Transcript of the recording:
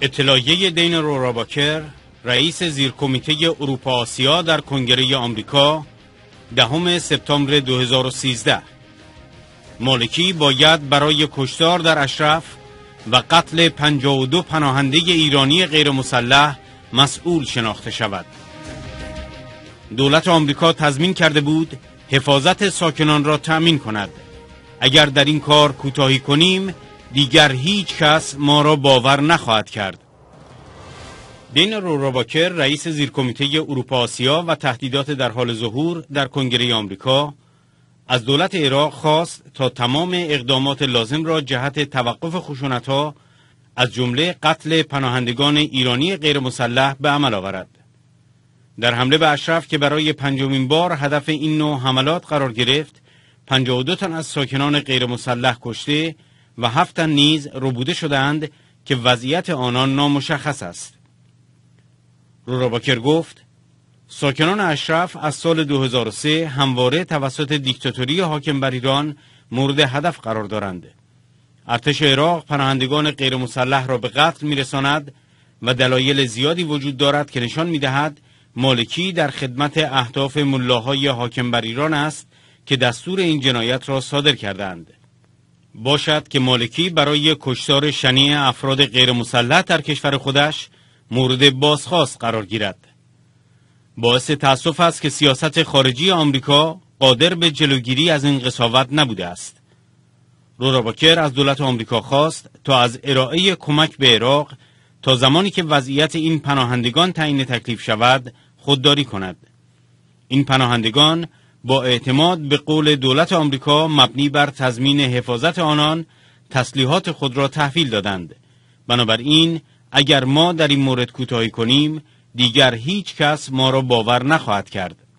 اطلاعیه دین روراباکر، رئیس زیرکمیته اروپا آسیا در کنگره آمریکا، 10 سپتامبر 2013. مالکی باید برای کشتار در اشرف و قتل 52 پناهنده ایرانی غیر مسلح مسئول شناخته شود. دولت آمریکا تضمین کرده بود حفاظت ساکنان را تأمین کند. اگر در این کار کوتاهی کنیم دیگر هیچ کس ما را باور نخواهد کرد. دین روراباکر، رئیس زیرکمیته اروپا آسیا و تهدیدات در حال ظهور در کنگره آمریکا، از دولت عراق خواست تا تمام اقدامات لازم را جهت توقف خشونت‌ها از جمله قتل پناهندگان ایرانی غیر مسلح به عمل آورد. در حمله به اشرف که برای 5مین بار هدف این نوع حملات قرار گرفت، 52 تن از ساکنان غیر مسلح کشته و 7 تن نیز ربوده شدند که وضعیت آنان نامشخص است. روراباکر گفت ساکنان اشرف از سال 2003 همواره توسط دیکتاتوری حاکم بر ایران مورد هدف قرار دارند. ارتش عراق پناهندگان غیر مسلح را به قتل می‌رساند و دلایل زیادی وجود دارد که نشان می‌دهد مالکی در خدمت اهداف ملاهای حاکم بر ایران است که دستور این جنایت را صادر کردند. باشد که مالکی برای کشتار شنیع افراد غیر مسلح در کشور خودش مورد بازخواست قرار گیرد. باعث تأسف است که سیاست خارجی آمریکا قادر به جلوگیری از این قساوت نبوده است. روراباکر از دولت آمریکا خواست تا از ارائه کمک به عراق تا زمانی که وضعیت این پناهندگان تعیین تکلیف شود خودداری کند. این پناهندگان با اعتماد به قول دولت آمریکا مبنی بر تضمین حفاظت آنان تسلیحات خود را تحویل دادند. بنابراین اگر ما در این مورد کوتاهی کنیم دیگر هیچ کس ما را باور نخواهد کرد.